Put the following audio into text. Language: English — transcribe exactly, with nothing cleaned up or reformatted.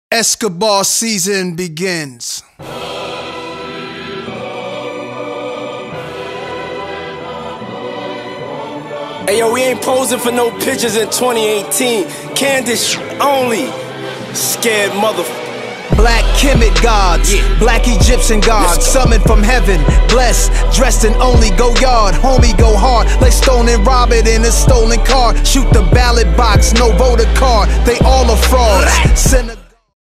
Escobar season begins. Hey yo, we ain't posing for no pictures in twenty eighteen. Candace only. Scared motherfucker. Black Kemet gods, yeah. Black Egyptian gods, summoned from heaven, blessed, dressed in only go yard. Homie go hard, like Stone and Robert in a stolen car. Shoot the ballot box, no voter card, they all are frauds. Send a